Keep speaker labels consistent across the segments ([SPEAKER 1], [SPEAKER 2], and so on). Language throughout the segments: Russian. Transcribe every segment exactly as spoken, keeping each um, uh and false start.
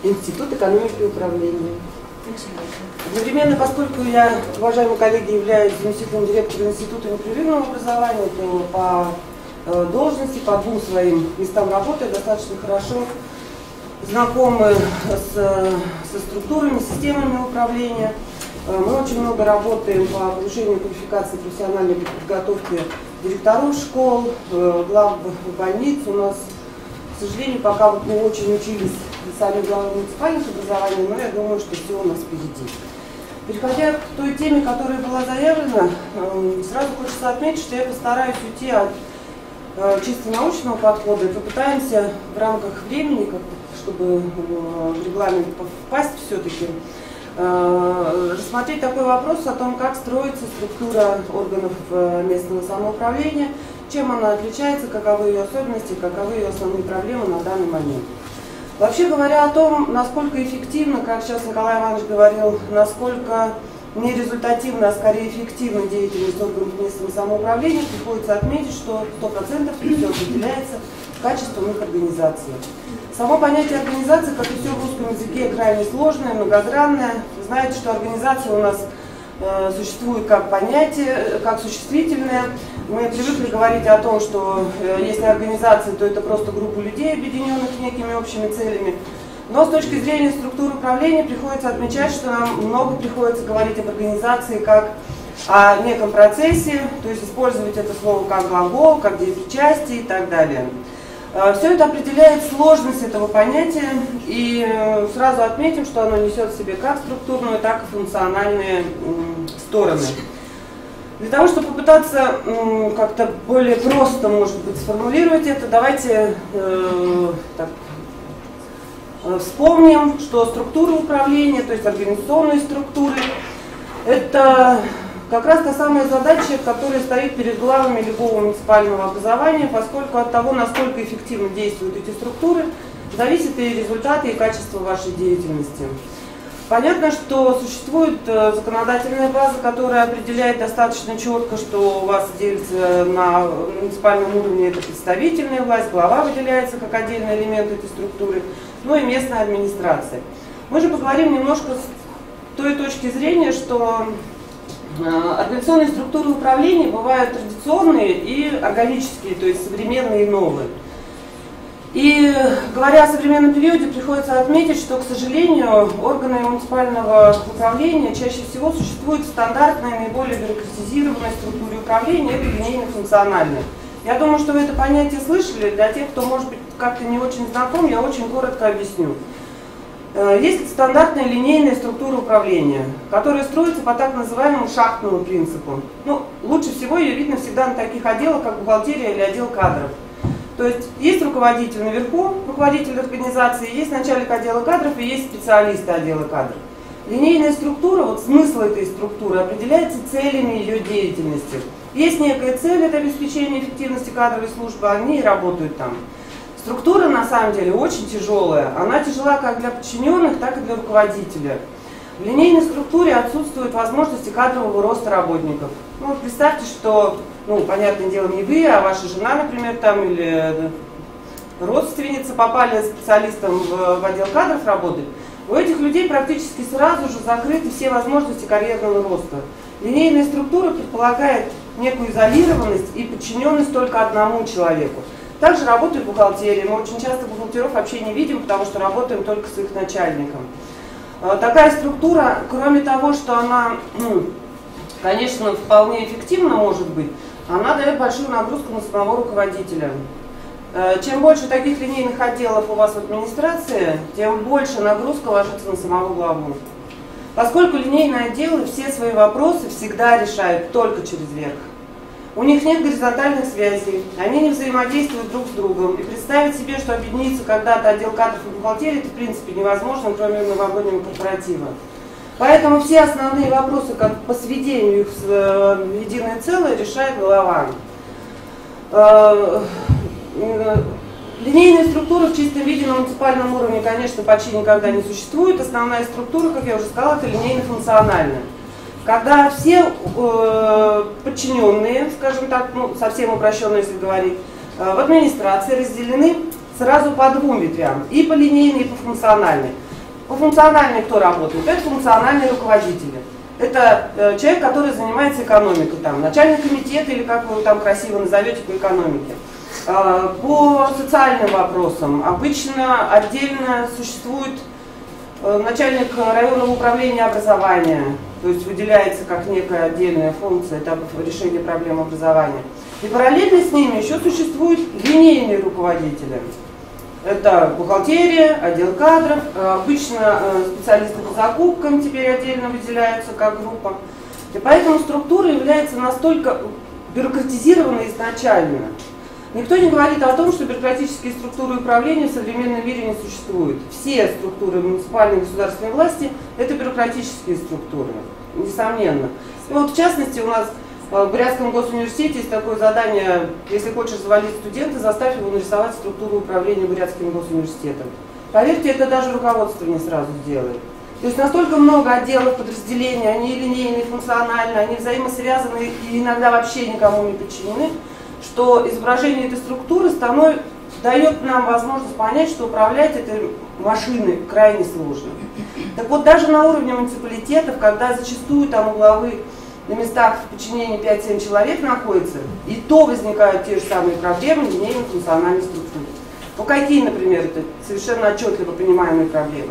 [SPEAKER 1] Институт экономики и управления. Одновременно, поскольку я, уважаемые коллеги, являюсь заместителем директора Института непрерывного образования, то по должности, по двум своим местам работы достаточно хорошо знакомы с, со структурами, системами управления. Мы очень много работаем по повышению квалификации профессиональной подготовки директоров школ, глав больниц. У нас, к сожалению, пока вот мы очень учились сами главы муниципальных образований, но я думаю, что все у нас впереди. Переходя к той теме, которая была заявлена, сразу хочется отметить, что я постараюсь уйти от чисто научного подхода и попытаемся в рамках времени, чтобы в регламент впасть все-таки, рассмотреть такой вопрос о том, как строится структура органов местного самоуправления, чем она отличается, каковы ее особенности, каковы ее основные проблемы на данный момент. Вообще говоря о том, насколько эффективно, как сейчас Николай Иванович говорил, насколько не результативно, а скорее эффективна деятельность органов местного самоуправления, приходится отметить, что сто процентов все определяется качеством их организации. Само понятие организации, как и все в русском языке, крайне сложное, многогранное. Вы знаете, что организация у нас э, существует как понятие, как существительное. Мы привыкли говорить о том, что э, если организация, то это просто группа людей, объединенных некими общими целями. Но с точки зрения структуры управления приходится отмечать, что нам много приходится говорить об организации как о неком процессе, то есть использовать это слово как глагол, как действие и так далее. Все это определяет сложность этого понятия, и сразу отметим, что оно несет в себе как структурную, так и функциональные стороны. Для того, чтобы попытаться как-то более просто, может быть, сформулировать это, давайте э, так, вспомним, что структура управления, то есть организационные структуры, это как раз та самая задача, которая стоит перед главами любого муниципального образования, поскольку от того, насколько эффективно действуют эти структуры, зависит и результаты, и качество вашей деятельности. Понятно, что существует законодательная база, которая определяет достаточно четко, что у вас делится на муниципальном уровне это представительная власть, глава выделяется как отдельный элемент этой структуры, ну и местная администрация. Мы же поговорим немножко с той точки зрения, что организационные структуры управления бывают традиционные и органические, то есть современные и новые. И говоря о современном периоде, приходится отметить, что, к сожалению, органы муниципального управления чаще всего существуют в стандартной, наиболее бюрократизированной структуре управления, это линейно-функциональной. Я думаю, что вы это понятие слышали. Для тех, кто, может быть, как-то не очень знаком, я очень коротко объясню. Есть стандартная линейная структура управления, которая строится по так называемому шахтному принципу. Ну, лучше всего ее видно всегда на таких отделах, как бухгалтерия или отдел кадров. То есть есть руководитель наверху, руководитель организации, есть начальник отдела кадров и есть специалисты отдела кадров. Линейная структура, вот смысл этой структуры определяется целями ее деятельности. Есть некая цель, это обеспечение эффективности кадровой службы, они и работают там. Структура на самом деле очень тяжелая, она тяжела как для подчиненных, так и для руководителя. В линейной структуре отсутствуют возможности кадрового роста работников. Ну, вот представьте, что, ну, понятное дело, не вы, а ваша жена, например, там, или родственница попали специалистом в, в отдел кадров работать. У этих людей практически сразу же закрыты все возможности карьерного роста. Линейная структура предполагает некую изолированность и подчиненность только одному человеку. Также работает бухгалтерия. Мы очень часто бухгалтеров вообще не видим, потому что работаем только с их начальником. Такая структура, кроме того, что она, ну, конечно, вполне эффективна может быть, она дает большую нагрузку на самого руководителя. Чем больше таких линейных отделов у вас в администрации, тем больше нагрузка ложится на самого главу. Поскольку линейные отделы все свои вопросы всегда решают только через верх. У них нет горизонтальных связей, они не взаимодействуют друг с другом. И представить себе, что объединиться когда-то отдел кадров и бухгалтерии, это в принципе невозможно, кроме новогоднего корпоратива. Поэтому все основные вопросы, как по сведению их в единое целое, решает глава. Линейная структура в чистом виде на муниципальном уровне, конечно, почти никогда не существует. Основная структура, как я уже сказала, это линейно-функциональная. Когда все э, подчиненные, скажем так, ну, совсем упрощенно, если говорить, э, в администрации разделены сразу по двум ветвям, и по линейной, и по функциональной. По функциональной кто работает? Это функциональные руководители. Это э, человек, который занимается экономикой, там, начальник комитета или как вы его там красиво назовете по экономике. Э, по социальным вопросам обычно отдельно существует э, начальник районного управления образования, то есть выделяется как некая отдельная функция этапов решения проблем образования. И параллельно с ними еще существуют линейные руководители. Это бухгалтерия, отдел кадров, обычно специалисты по закупкам теперь отдельно выделяются как группа. И поэтому структура является настолько бюрократизированной изначально. Никто не говорит о том, что бюрократические структуры управления в современном мире не существуют. Все структуры муниципальной и государственной власти – это бюрократические структуры, несомненно. И вот в частности у нас в Бурятском госуниверситете есть такое задание: если хочешь завалить студента, заставь его нарисовать структуру управления Бурятским госуниверситетом. Поверьте, это даже руководство не сразу сделает. То есть настолько много отделов, подразделений, они линейные, функциональные, они взаимосвязаны и иногда вообще никому не подчинены, что изображение этой структуры становится, дает нам возможность понять, что управлять этой машиной крайне сложно. Так вот, даже на уровне муниципалитетов, когда зачастую там у главы на местах в подчинении пять-семь человек находится, и то возникают те же самые проблемы линейной функциональной структуры. Ну какие, например, это совершенно отчетливо понимаемые проблемы?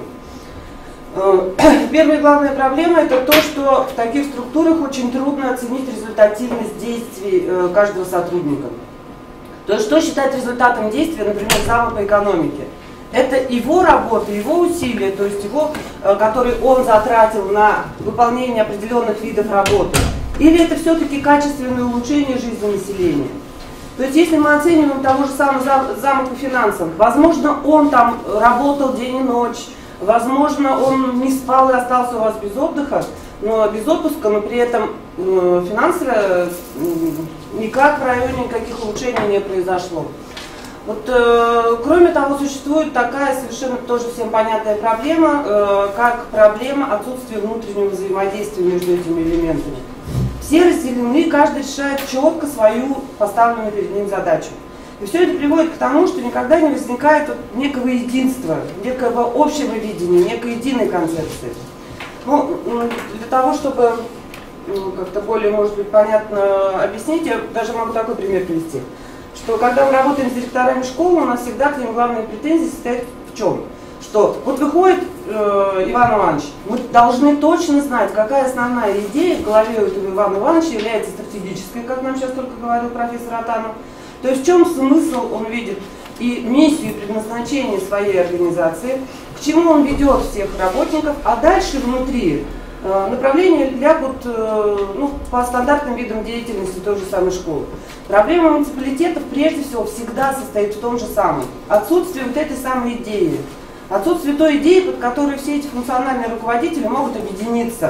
[SPEAKER 1] Первая и главная проблема – это то, что в таких структурах очень трудно оценить результативность действий каждого сотрудника. То есть что считать результатом действия, например, зама по экономике? Это его работа, его усилия, то есть его, которые он затратил на выполнение определенных видов работы. Или это все-таки качественное улучшение жизни населения. То есть если мы оцениваем того же самого зама по финансам, возможно, он там работал день и ночь, возможно, он не спал и остался у вас без отдыха, но без отпуска, но при этом финансово никак в районе никаких улучшений не произошло. Вот, э, кроме того, существует такая совершенно тоже всем понятная проблема, э, как проблема отсутствия внутреннего взаимодействия между этими элементами. Все разделены, каждый решает четко свою поставленную перед ним задачу. И все это приводит к тому, что никогда не возникает вот некого единства, некого общего видения, некой единой концепции. Ну, для того, чтобы ну, как-то более, может быть, понятно объяснить, я даже могу такой пример привести. Что когда мы работаем с директорами школы, у нас всегда к ним главные претензии состоят в чем? Что вот выходит э, Иван Иванович, мы должны точно знать, какая основная идея в голове у этого Ивана Ивановича является стратегической, как нам сейчас только говорил профессор Атанов. То есть в чем смысл он видит и миссию, и предназначение своей организации, к чему он ведет всех работников, а дальше внутри э, направления лягут э, ну, по стандартным видам деятельности той же самой школы. Проблема муниципалитетов прежде всего всегда состоит в том же самом. Отсутствие вот этой самой идеи. Отсутствие той идеи, под которой все эти функциональные руководители могут объединиться.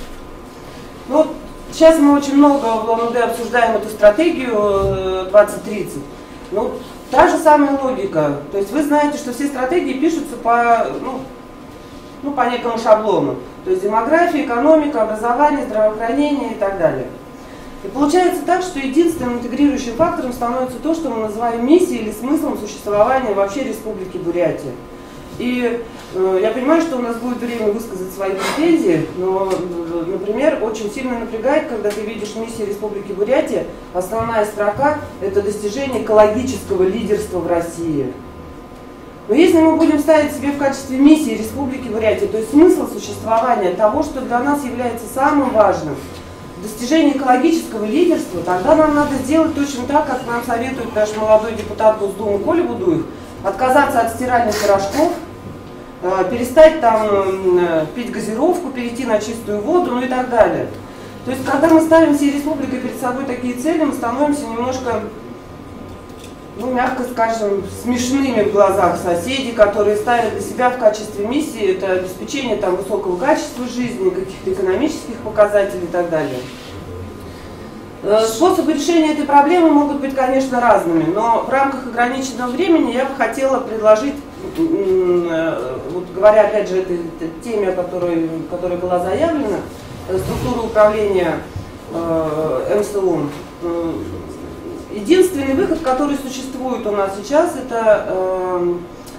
[SPEAKER 1] Ну, сейчас мы очень много в ЛМД обсуждаем эту стратегию двадцать тридцать. Ну, та же самая логика. То есть вы знаете, что все стратегии пишутся по, ну, ну, по некому шаблону. То есть демография, экономика, образование, здравоохранение и так далее. И получается так, что единственным интегрирующим фактором становится то, что мы называем миссией или смыслом существования вообще Республики Бурятия. И э, я понимаю, что у нас будет время высказать свои претензии, но, например, очень сильно напрягает, когда ты видишь миссию Республики Бурятия, основная строка – это достижение экологического лидерства в России. Но если мы будем ставить себе в качестве миссии Республики Бурятия, то есть смысл существования того, что для нас является самым важным, достижение экологического лидерства, тогда нам надо сделать точно так, как нам советует наш молодой депутат Госдумы Коля Будуев, отказаться от стиральных порошков, перестать там пить газировку, перейти на чистую воду, ну и так далее. То есть, когда мы ставим всей республикой перед собой такие цели, мы становимся немножко, ну, мягко скажем, смешными в глазах соседей, которые ставят для себя в качестве миссии это обеспечение там высокого качества жизни, каких-то экономических показателей и так далее. Способы решения этой проблемы могут быть, конечно, разными, но в рамках ограниченного времени я бы хотела предложить, вот говоря опять же этой теме, которой, которая была заявлена, структуру управления э, МСУ. Единственный выход, который существует у нас сейчас, это э,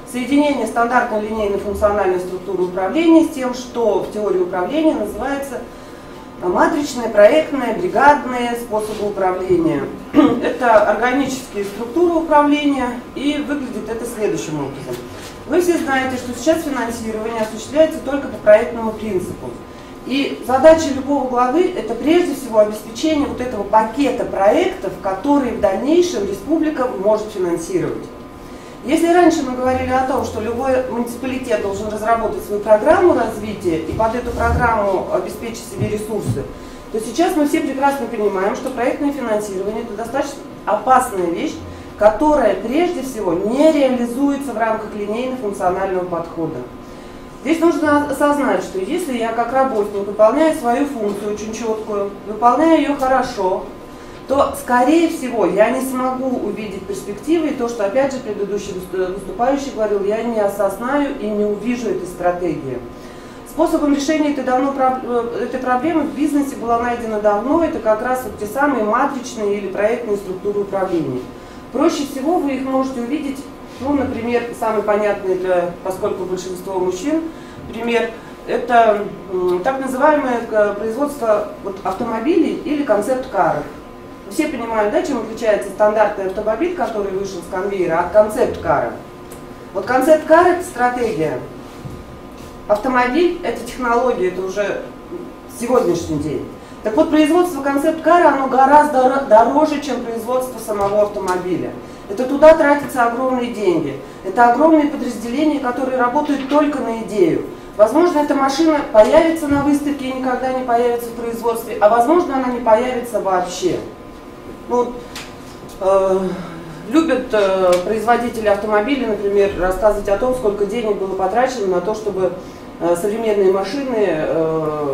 [SPEAKER 1] соединение стандартной линейной функциональной структуры управления с тем, что в теории управления называется матричные, проектные, бригадные способы управления. Это органические структуры управления, и выглядит это следующим образом. Вы все знаете, что сейчас финансирование осуществляется только по проектному принципу. И задача любого главы – это прежде всего обеспечение вот этого пакета проектов, которые в дальнейшем республика может финансировать. Если раньше мы говорили о том, что любой муниципалитет должен разработать свою программу развития и под эту программу обеспечить себе ресурсы, то сейчас мы все прекрасно понимаем, что проектное финансирование – это достаточно опасная вещь, которая прежде всего не реализуется в рамках линейно-функционального подхода. Здесь нужно осознать, что если я как работник выполняю свою функцию очень четкую, выполняю ее хорошо, то, скорее всего, я не смогу увидеть перспективы, и то, что, опять же, предыдущий выступающий говорил, я не осознаю и не увижу этой стратегии. Способом решения этой, давно, этой проблемы в бизнесе была найдена давно, это как раз вот те самые матричные или проектные структуры управления. Проще всего вы их можете увидеть, ну, например, самый понятный, для, поскольку большинство мужчин, пример, это так называемое производство вот, автомобилей или концепт-каров. Все понимают, да, чем отличается стандартный автомобиль, который вышел с конвейера, от концепт-кара. Вот концепт-кар – это стратегия. Автомобиль – это технология, это уже сегодняшний день. Так вот, производство концепт-кара, оно гораздо дороже, чем производство самого автомобиля. Это туда тратятся огромные деньги. Это огромные подразделения, которые работают только на идею. Возможно, эта машина появится на выставке и никогда не появится в производстве, а возможно, она не появится вообще. Ну, э, любят э, производители автомобилей, например, рассказывать о том, сколько денег было потрачено на то, чтобы э, современные машины, э,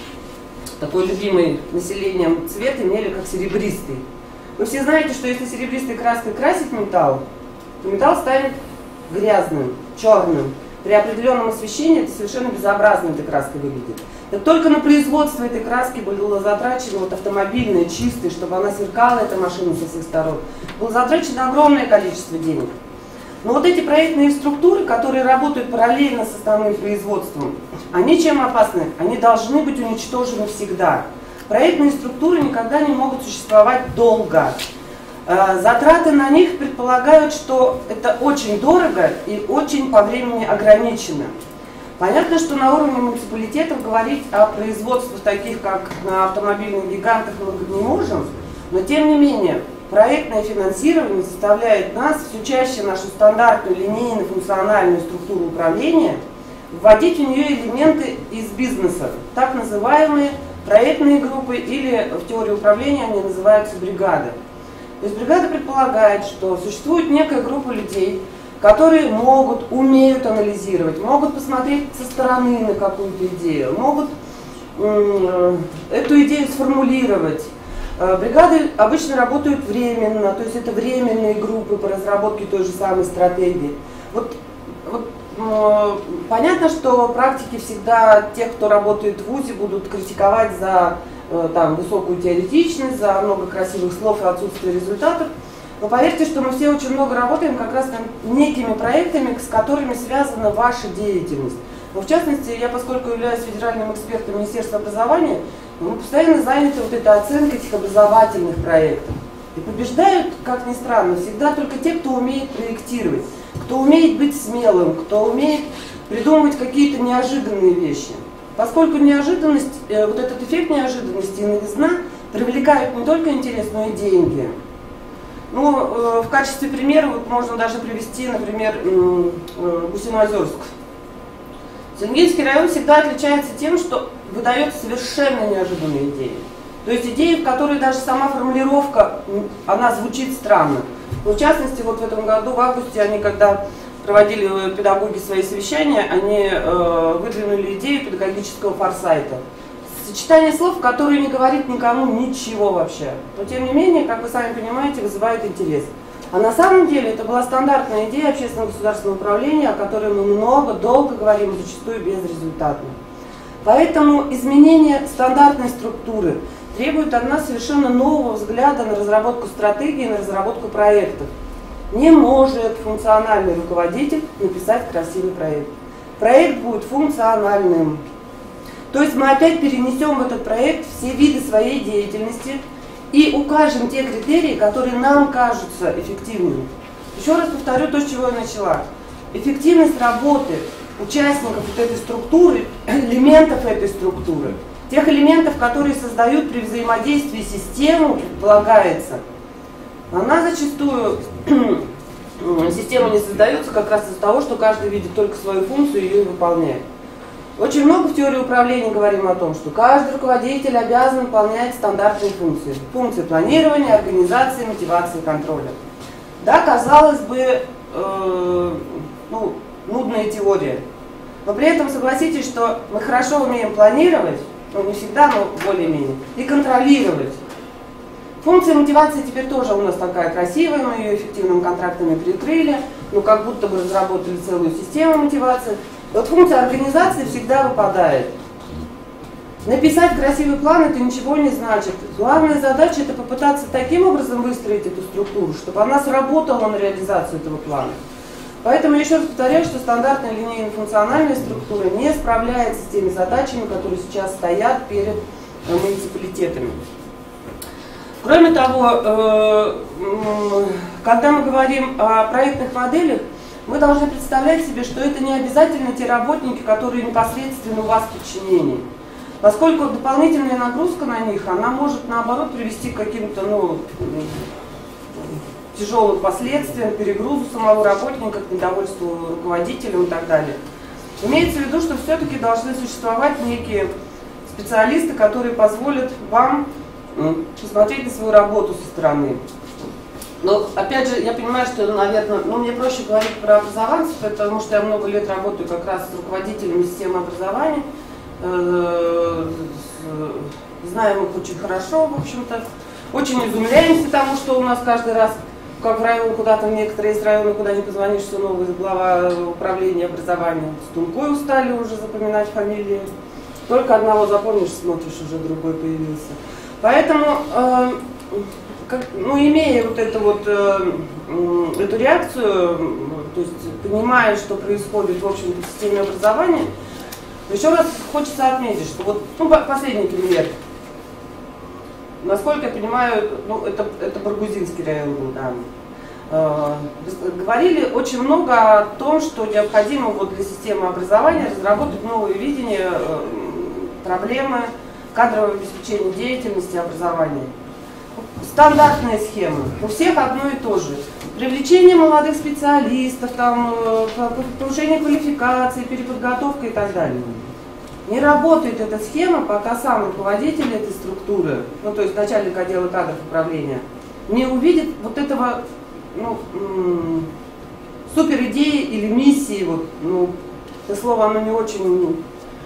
[SPEAKER 1] такой любимый населением цвет, имели как серебристый. Вы все знаете, что если серебристой краской красить металл, то металл станет грязным, черным. При определенном освещении это совершенно безобразно этой краской выглядит. Так только на производство этой краски было затрачено вот автомобильное, чистое, чтобы она сверкала, эта машина со всех сторон. Было затрачено огромное количество денег. Но вот эти проектные структуры, которые работают параллельно с основным производством, они чем опасны? Они должны быть уничтожены всегда. Проектные структуры никогда не могут существовать долго. Затраты на них предполагают, что это очень дорого и очень по времени ограничено. Понятно, что на уровне муниципалитетов говорить о производствах таких, как на автомобильных гигантах, мы не можем, но тем не менее проектное финансирование заставляет нас все чаще нашу стандартную линейно-функциональную структуру управления вводить в нее элементы из бизнеса, так называемые проектные группы, или в теории управления они называются бригады. То есть бригада предполагает, что существует некая группа людей, которые могут, умеют анализировать, могут посмотреть со стороны на какую-то идею, могут э, эту идею сформулировать. Э, бригады обычно работают временно, то есть это временные группы по разработке той же самой стратегии. Вот, вот, э, понятно, что практики всегда тех, кто работает в вузе, будут критиковать за там, высокую теоретичность, за много красивых слов и отсутствие результатов. Но поверьте, что мы все очень много работаем как раз над некими проектами, с которыми связана ваша деятельность. Но в частности, я, поскольку являюсь федеральным экспертом Министерства образования, мы постоянно заняты вот этой оценкой этих образовательных проектов. И побеждают, как ни странно, всегда только те, кто умеет проектировать, кто умеет быть смелым, кто умеет придумывать какие-то неожиданные вещи. Поскольку неожиданность, вот этот эффект неожиданности и новизна привлекают не только интерес, но и деньги. Ну, в качестве примера вот можно даже привести, например, Гусиноозерск. Сенгельский район всегда отличается тем, что выдает совершенно неожиданные идеи. То есть идеи, в которой даже сама формулировка, она звучит странно. Но в частности, вот в этом году, в августе, они когда проводили педагоги свои совещания, они э, выдвинули идею педагогического форсайта. Сочетание слов, которые не говорит никому ничего вообще. Но тем не менее, как вы сами понимаете, вызывает интерес. А на самом деле это была стандартная идея общественного государственного управления, о которой мы много, долго говорим, зачастую безрезультатно. Поэтому изменение стандартной структуры требует от нас совершенно нового взгляда на разработку стратегии, на разработку проектов. не может функциональный руководитель написать красивый проект. Проект будет функциональным. То есть мы опять перенесем в этот проект все виды своей деятельности и укажем те критерии, которые нам кажутся эффективными. Еще раз повторю то, с чего я начала. Эффективность работы участников вот этой структуры, элементов этой структуры, тех элементов, которые создают при взаимодействии систему, предполагается, она зачастую, система не создается как раз из-за того, что каждый видит только свою функцию и ее выполняет. Очень много в теории управления говорим о том, что каждый руководитель обязан выполнять стандартные функции. Функции планирования, организации, мотивации, контроля. Да, казалось бы, э, ну, нудная теория. Но при этом согласитесь, что мы хорошо умеем планировать, ну не всегда, но более-менее, и контролировать. Функция мотивации теперь тоже у нас такая красивая, мы ее эффективными контрактами прикрыли, ну как будто бы разработали целую систему мотивации. Вот функция организации всегда выпадает. Написать красивый план это ничего не значит. Главная задача это попытаться таким образом выстроить эту структуру, чтобы она сработала на реализацию этого плана. Поэтому еще раз повторяю, что стандартная линейно-функциональная структура не справляется с теми задачами, которые сейчас стоят перед муниципалитетами. Кроме того, когда мы говорим о проектных моделях, мы должны представлять себе, что это не обязательно те работники, которые непосредственно у вас в подчинении. Поскольку дополнительная нагрузка на них, она может наоборот привести к каким-то ну, тяжелым последствиям, перегрузу самого работника, к недовольству руководителем и так далее. Имеется в виду, что все-таки должны существовать некие специалисты, которые позволят вам посмотреть на свою работу со стороны. Но опять же, я понимаю, что, наверное, ну, мне проще говорить про образование, потому что я много лет работаю как раз с руководителями системы образования. Знаем их очень хорошо, в общем-то. Очень изумляемся тому, что у нас каждый раз, как в район, куда-то некоторые из районов, куда не позвонишь, все новый глава управления образованием. С Тункой устали уже запоминать фамилии. Только одного запомнишь, смотришь, уже другой появился. Поэтому, э, как, ну, имея вот эту вот э, эту реакцию, то есть понимая, что происходит в общем-то в системе образования, еще раз хочется отметить, что вот, ну, последний пример. Насколько я понимаю, ну, это, это Баргузинский район был, да. Э, говорили очень много о том, что необходимо вот для системы образования разработать новое видение э, проблемы кадрового обеспечения деятельности образования. Стандартная схема. У всех одно и то же. Привлечение молодых специалистов, там, повышение квалификации, переподготовка и так далее. Не работает эта схема, пока сам руководитель этой структуры, ну то есть начальник отдела кадров управления, не увидит вот этого ну, супер идеи или миссии. Вот, ну, это слово оно не очень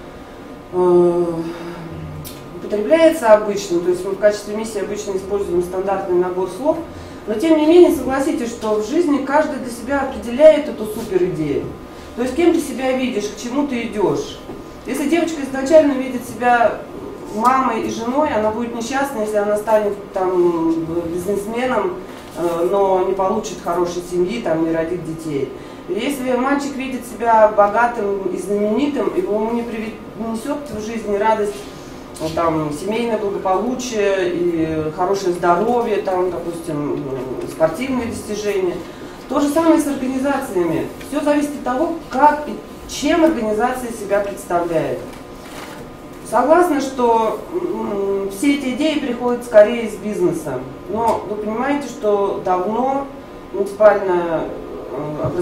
[SPEAKER 1] э, употребляется обычно, то есть мы в качестве миссии обычно используем стандартный набор слов, но тем не менее согласитесь, что в жизни каждый для себя определяет эту супер идею. То есть кем ты себя видишь, к чему ты идешь. Если девочка изначально видит себя мамой и женой, она будет несчастна, если она станет там бизнесменом, но не получит хорошей семьи, там, не родит детей. Если мальчик видит себя богатым и знаменитым, и ему не принесет в жизни радость, там, семейное благополучие и хорошее здоровье, там, допустим, спортивные достижения. То же самое с организациями. Все зависит от того, как и чем организация себя представляет. Согласна, что м, все эти идеи приходят скорее из бизнеса, но вы понимаете, что давно муниципальное э, образ...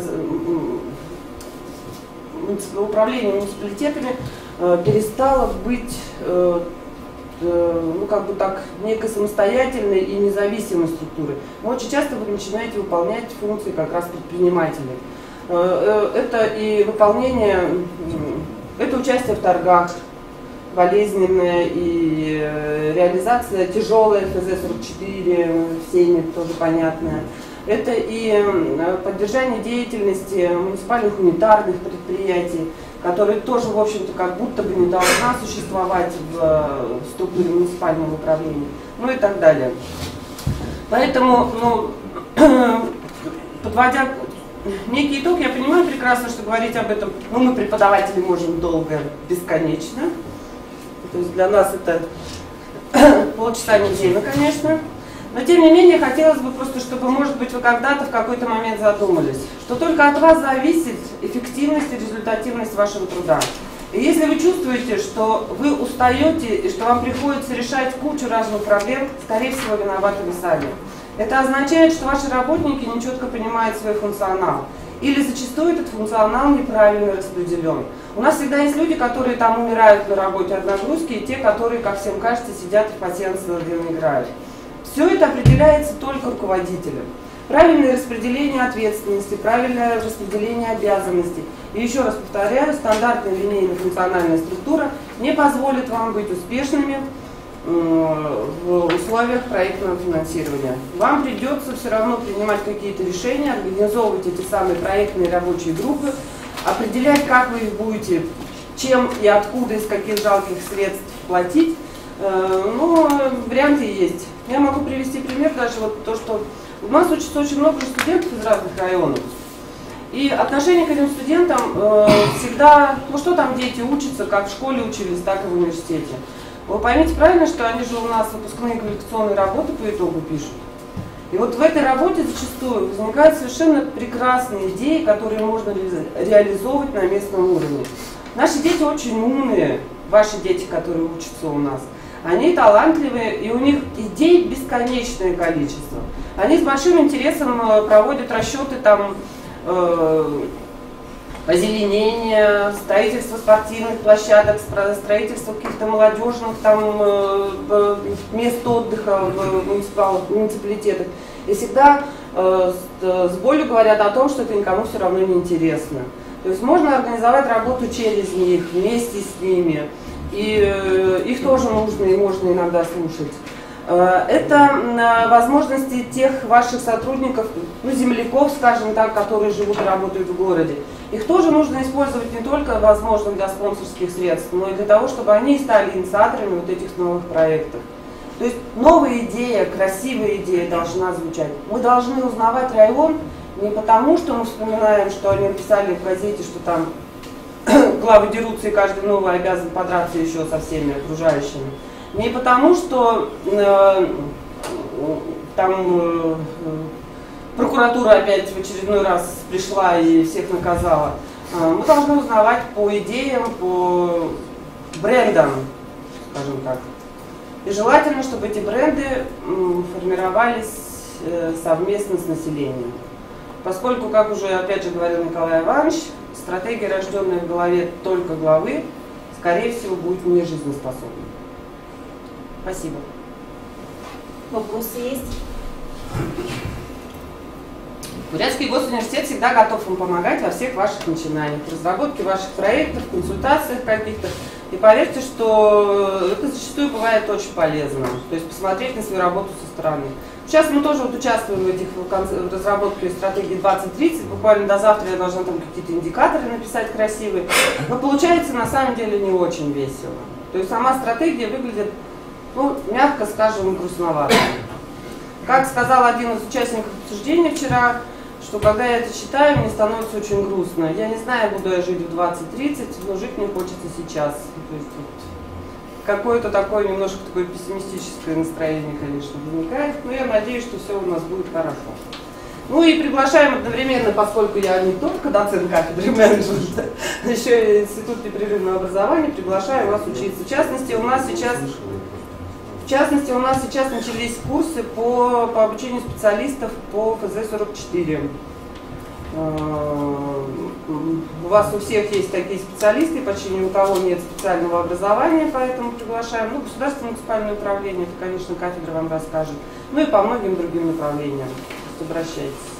[SPEAKER 1] управление муниципалитетами э, перестало быть э, э, ну, как бы так, некой самостоятельной и независимой структурой. Вы очень часто вы начинаете выполнять функции как раз предпринимателей. Это и выполнение, это участие в торгах, болезненная и реализация тяжелая эф зэ сорок четыре, всеми тоже понятная. Это и поддержание деятельности муниципальных унитарных предприятий, которые тоже, в общем-то, как будто бы не должна существовать в структуре муниципального управления, ну и так далее. Поэтому, ну, подводя некий итог, я понимаю прекрасно, что говорить об этом, ну, мы, преподаватели, можем долго, бесконечно. То есть для нас это полчаса недели, конечно. Но тем не менее, хотелось бы просто, чтобы, может быть, вы когда-то в какой-то момент задумались, что только от вас зависит эффективность и результативность вашего труда. И если вы чувствуете, что вы устаете и что вам приходится решать кучу разных проблем, скорее всего, виноваты вы сами. Это означает, что ваши работники нечетко понимают свой функционал. Или зачастую этот функционал неправильно распределен. У нас всегда есть люди, которые там умирают на работе от нагрузки, и те, которые, как всем кажется, сидят в пассиансе играют. Все это определяется только руководителем. Правильное распределение ответственности, правильное распределение обязанностей. И еще раз повторяю, стандартная линейная функциональная структура не позволит вам быть успешными в условиях проектного финансирования. Вам придется все равно принимать какие-то решения, организовывать эти самые проектные рабочие группы, определять, как вы их будете, чем и откуда, из каких жалких средств платить. Но варианты есть. Я могу привести пример, даже вот то, что у нас учатся очень много студентов из разных районов. И отношение к этим студентам э, всегда, ну что там дети учатся, как в школе учились, так и в университете. Вы поймите правильно, что они же у нас выпускные квалификационные работы по итогу пишут. И вот в этой работе зачастую возникают совершенно прекрасные идеи, которые можно реализовывать на местном уровне. Наши дети очень умные, ваши дети, которые учатся у нас. Они талантливые, и у них идей бесконечное количество. Они с большим интересом проводят расчеты там, э, озеленения, строительство спортивных площадок, строительство каких-то молодежных там, э, мест отдыха в муниципалитетах. И всегда э, с, с болью говорят о том, что это никому все равно не интересно. То есть можно организовать работу через них, вместе с ними. И э, их тоже нужно и можно иногда слушать. Э, это э, возможности тех ваших сотрудников, ну, земляков, скажем так, которые живут и работают в городе. Их тоже нужно использовать не только, возможно, для спонсорских средств, но и для того, чтобы они стали инициаторами вот этих новых проектов. То есть новая идея, красивая идея должна звучать. Мы должны узнавать район не потому, что мы вспоминаем, что они написали в газете, что там главы дерутся и каждый новый обязан подраться еще со всеми окружающими. Не потому, что э, там э, прокуратура опять в очередной раз пришла и всех наказала. Э, мы должны узнавать по идеям, по брендам, скажем так. И желательно, чтобы эти бренды э, формировались э, совместно с населением. Поскольку, как уже опять же говорил Николай Иванович, стратегия, рожденная в голове только главы, скорее всего, будет не жизнеспособна. Спасибо.
[SPEAKER 2] Вопросы есть?
[SPEAKER 1] Бурятский госуниверситет всегда готов вам помогать во всех ваших начинаниях, в разработке ваших проектов, консультациях каких-то. И поверьте, что это зачастую бывает очень полезно. То есть посмотреть на свою работу со стороны. Сейчас мы тоже вот участвуем в этих в разработке стратегии двадцать тридцать. Буквально до завтра я должна там какие-то индикаторы написать красивые. Но получается на самом деле не очень весело. То есть сама стратегия выглядит, ну, мягко скажем, грустновато. Как сказал один из участников обсуждения вчера, что когда я это читаю, мне становится очень грустно. Я не знаю, буду я жить в двадцать тридцать, но жить мне хочется сейчас. То есть вот какое-то такое немножко такое пессимистическое настроение, конечно, возникает. Но я надеюсь, что все у нас будет хорошо. Ну и приглашаем одновременно, поскольку я не только доцент кафедры менеджмента, но еще и Институт непрерывного образования, приглашаю вас учиться. В частности, у нас сейчас... В частности, у нас сейчас начались курсы по, по обучению специалистов по эф зэ сорок четыре. У вас у всех есть такие специалисты, почти ни у кого нет специального образования, поэтому приглашаем. Ну, государственное муниципальное управление, это, конечно, кафедра вам расскажет. Ну и по многим другим направлениям. Обращайтесь.